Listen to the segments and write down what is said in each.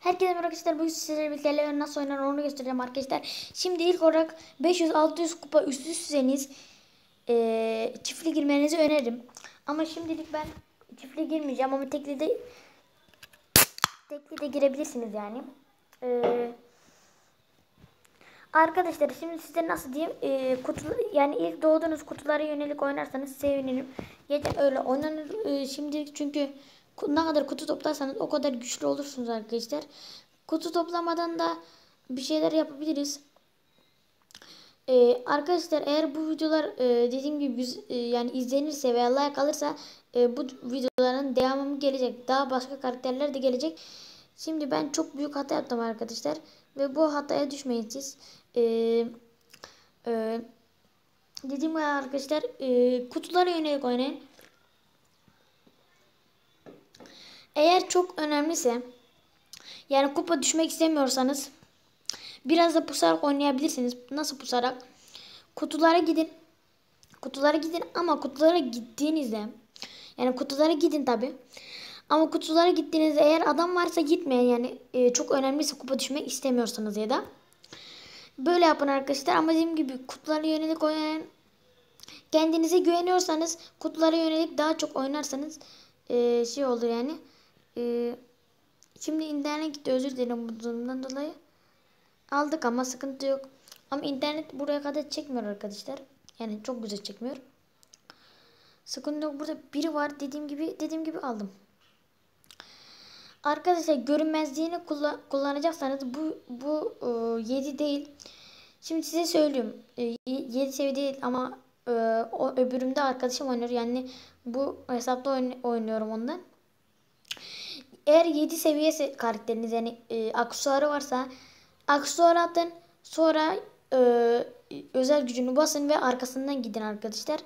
Herkese merhaba arkadaşlar. Bugün sizlerle birlikte Leon nasıl oynar onu göstereceğim arkadaşlar. Şimdi ilk olarak 500-600 kupa üstüyseniz çiftli girmenizi öneririm. Ama şimdilik ben çiftli girmeyeceğim ama tekli de girebilirsiniz yani. Arkadaşlar şimdi size nasıl diyeyim, yani ilk doğduğunuz kutulara yönelik oynarsanız sevinirim. Zaten öyle oynanır şimdilik, çünkü ne kadar kutu toplarsanız o kadar güçlü olursunuz arkadaşlar. Kutu toplamadan da bir şeyler yapabiliriz. Arkadaşlar eğer bu videolar dediğim gibi yani izlenirse veya like alırsa bu videoların devamı gelecek. Daha başka karakterler de gelecek. Şimdi ben çok büyük hata yaptım arkadaşlar. Ve bu hataya düşmeyin siz. Dediğim gibi arkadaşlar kutulara yönelik oynayın. Eğer çok önemliyse, yani kupa düşmek istemiyorsanız biraz da pusarak oynayabilirsiniz. Nasıl pusarak? Kutulara gidin. Kutulara gidin ama kutulara gittiğinizde, yani kutulara gidin tabi. Ama kutulara gittiğinizde eğer adam varsa gitmeyin, yani çok önemliyse kupa düşmek istemiyorsanız ya da. Böyle yapın arkadaşlar, ama dediğim gibi kutulara yönelik oynayın. Kendinize güveniyorsanız kutulara yönelik daha çok oynarsanız şey olur yani. Şimdi internet gitti, özür dilerim bu durumdan dolayı. Aldık ama sıkıntı yok. Ama internet buraya kadar çekmiyor arkadaşlar. Yani çok güzel çekmiyor. Sıkıntı yok. Burada biri var, dediğim gibi aldım. Arkadaşlar görünmezliğini kullanacaksanız bu 7 değil. Şimdi size söyleyeyim. 7 seviye değil ama o öbürümde arkadaşım oynuyor. Yani bu hesapta oynuyorum ondan. Eğer 7 seviye karakteriniz, yani aksesuarı varsa aksesuarı atın. Sonra özel gücünü basın ve arkasından gidin arkadaşlar.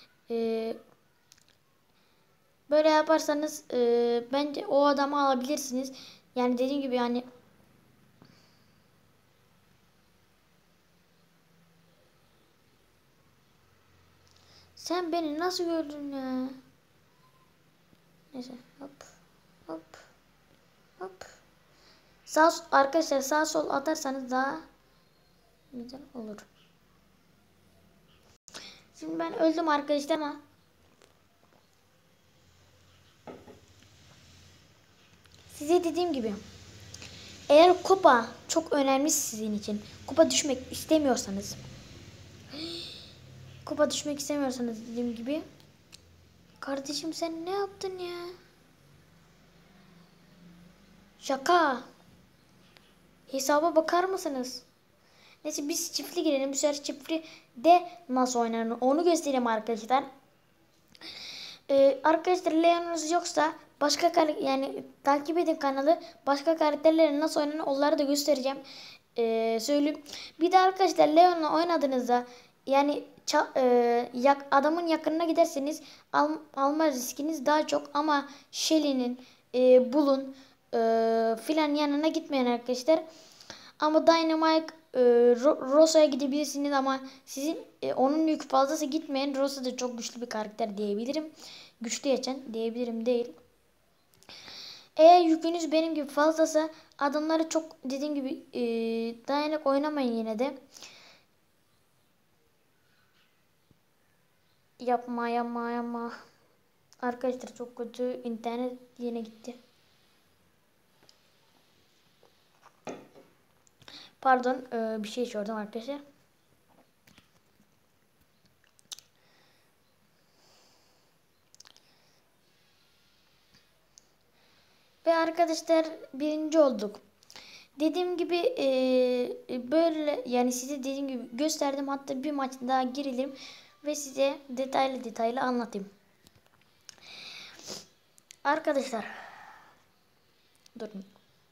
Böyle yaparsanız bence o adamı alabilirsiniz. Yani dediğim gibi, yani sen beni nasıl gördün ya? Neyse, hop hop hop. Arkadaşlar sağ sol atarsanız daha güzel olur. Şimdi ben öldüm arkadaşlar ama size dediğim gibi, eğer kupa çok önemli sizin için, kupa düşmek istemiyorsanız dediğim gibi, kardeşim sen ne yaptın ya? Şaka. Hesaba bakar mısınız? Neyse biz çiftli girelim. Bu sefer çiftli de nasıl oynanır onu göstereyim arkadaşlar. Arkadaşlar Leon'unuz yoksa yani takip edin kanalı. Başka karakterlerin nasıl oynanır onları da göstereceğim. Söyleyeyim. Bir de arkadaşlar Leon'la oynadığınızda, yani adamın yakınına giderseniz alma riskiniz daha çok, ama Shelly'nin, Bull'un filan yanına gitmeyin arkadaşlar. Ama Dynamite, Rosa'ya gidebilirsiniz ama sizin onun yükü fazlası gitmeyin. Rosa da çok güçlü bir karakter diyebilirim. Güçlü geçen diyebilirim değil. Eğer yükünüz benim gibi fazlasa adamları çok, dediğim gibi dayanak oynamayın yine de. Yapma. Arkadaşlar çok kötü, internet yine gitti. Pardon, bir şey sordum arkadaşlar. Ve arkadaşlar birinci olduk. Dediğim gibi böyle, yani size dediğim gibi gösterdim. Hatta bir maç daha girelim ve size detaylı anlatayım. Arkadaşlar durun.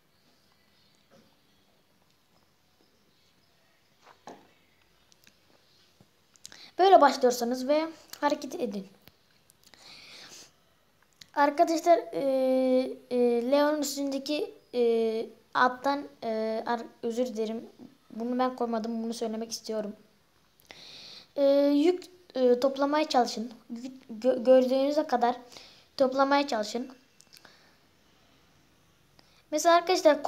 Böyle başlıyorsanız ve hareket edin. Arkadaşlar Leon'un üstündeki attan özür dilerim. Bunu ben koymadım. Bunu söylemek istiyorum. Yük toplamaya çalışın. Gördüğünüze kadar toplamaya çalışın. Mesela arkadaşlar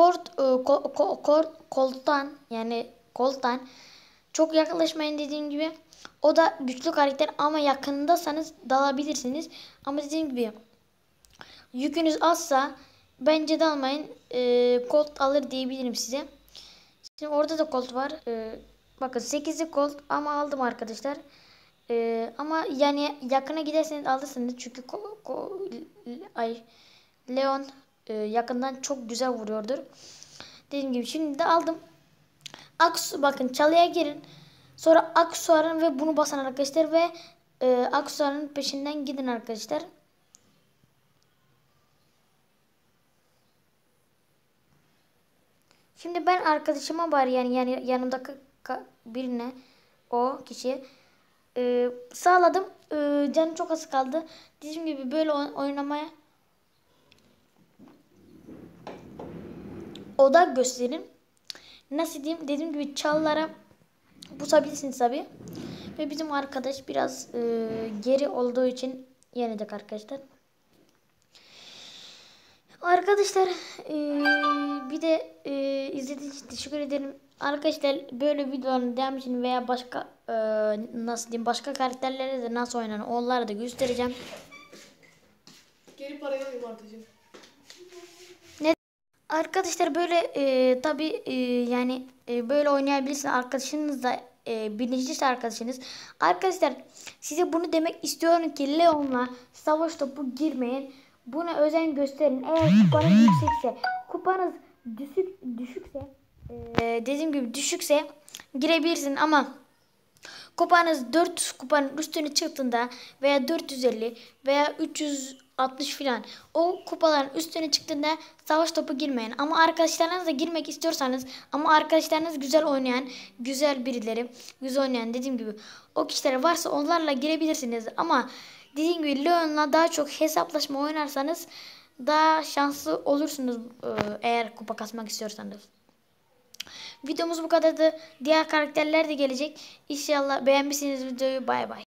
Colt'tan çok yaklaşmayın dediğim gibi. O da güçlü karakter ama yakındasanız dalabilirsiniz. Ama dediğim gibi yükünüz azsa bence dalmayın. Colt alır diyebilirim size. Şimdi orada da Colt var. Bakın 8'li Colt ama aldım arkadaşlar. Ama yani yakına giderseniz alırsınız. Çünkü Leon yakından çok güzel vuruyordur. Dediğim gibi şimdi de aldım. Bakın çalıya girin. Sonra aksesuarın ve bunu basan arkadaşlar ve aksesuarın peşinden gidin arkadaşlar. Şimdi ben arkadaşıma var yani yanımdaki birine o kişi sağladım. Canım çok az kaldı. Dediğim gibi böyle oynamaya oda gösterin. Nasıl diyeyim? Dediğim gibi çallara pusabilirsiniz tabi. Ve bizim arkadaş biraz geri olduğu için yenecek arkadaşlar. Arkadaşlar bir de izlediğiniz için teşekkür ederim. Arkadaşlar böyle videoların devam için veya başka nasıl diyeyim başka karakterlere de nasıl oynanır onları da göstereceğim. Geri parayı alayım artıcığım. Ne? Arkadaşlar böyle tabi yani böyle oynayabilirsiniz arkadaşınızla bilinçli arkadaşınız. Arkadaşlar size bunu demek istiyorum ki Leon'la savaş topu girmeyin. Buna özen gösterin. Eğer kupanız yüksekse, kupanız düşükse, dediğim gibi düşükse girebilirsin ama kupanız 4 kupanın üstüne çıktığında veya 450 veya 360 filan o kupaların üstüne çıktığında savaş topu girmeyin. Ama arkadaşlarınızla girmek istiyorsanız ama arkadaşlarınız güzel oynayan, güzel birileri, güzel oynayan dediğim gibi o kişiler varsa onlarla girebilirsiniz. Ama dediğim gibi Leon'la daha çok hesaplaşma oynarsanız daha şanslı olursunuz eğer kupa kasmak istiyorsanız. Videomuz bu kadardı. Diğer karakterler de gelecek. İnşallah beğenmişsiniz videoyu. Bay bay.